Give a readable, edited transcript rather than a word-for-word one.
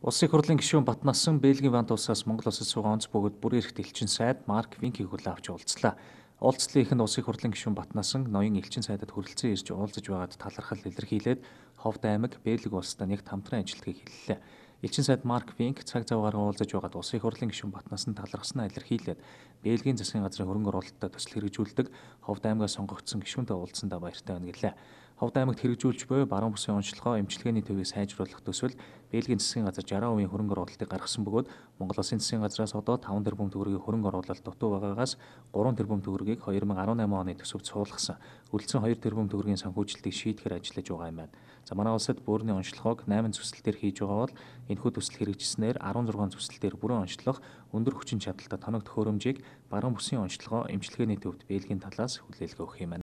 Улсын их хурлын гишүүн Батнасан Бельгийн Вант улсаас Монгол улсад суугаа онц бөгөөд бүрэн эрхт элчин сайд Марк Винкийг хүлээн авч уулзлаа. Уулзлын эхэнд улсын их хурлын гишүүн Батнасан ноён элчин сайдад хүрэлцэн ирж уулзаж байгаад талархал илэрхийлээд Ховд аймаг Бельги улстай нэгт хамтран ажиллахыг хэллээ. Элчин сайд Марк Винк цаг зав гарган уулзаж байгаад улсын их хурлын гишүүн Батнасан талархснаа илэрхийлээд Бельгийн засгийн газрын хөрөнгө оруулалтад төсөл хэрэгжүүлдэг Ховд аймагаас сонгогдсон гишүүнтэй уулзсандаа баяртай байна гэлээ. Ховд аймагт хэрэгжүүлж буй баруун бүсийн онцлогоо эмчилгээний төвийг сайжруулах төсвөл Бельгийн засгийн газар 60% хөрөнгө оруулалтыг гаргасан бөгөөд Монгол Улсын засгийн газраас одоо 5 тэрбум төгрөгийн хөрөнгө оруулалт дутуу байгаагаас 3 тэрбум төгрөгийг 2018 оны төсөвт суулгасан. Үлдсэн 2 тэрбум төгрөгийн санхүүжилтийг шийдэхээр ажиллаж байгаа юм байна. За манай улсад бүрний онцлогоог 8 төсөл дээр хийж байгаа бол энэхүү төсөл хэрэгжснээр 16 төсөл дээр бүрэн онцлог өндөр хүчин чадалтай тоног төхөөрөмжийг баруун бүсийн онцлогоо эмчилгээний төвд Бельгийн талаас хүлээлгээ өгөх юм байна.